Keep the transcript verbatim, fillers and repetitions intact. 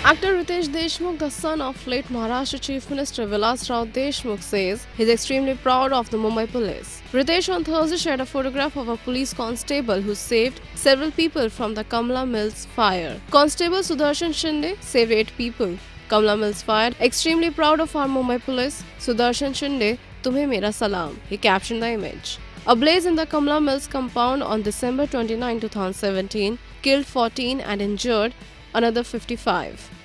Actor Ritesh Deshmukh, the son of late Maharashtra Chief Minister Vilasrao Deshmukh, says he's extremely proud of the Mumbai police. Ritesh on Thursday shared a photograph of a police constable who saved several people from the Kamla Mills Fire. Constable Sudarshan Shinde saved eight people. Kamla Mills Fire, extremely proud of our Mumbai police. Sudarshan Shinde, tumhe mera salam. He captioned the image. A blaze in the Kamla Mills compound on December twenty-ninth, two thousand seventeen killed fourteen and injured another fifty-five.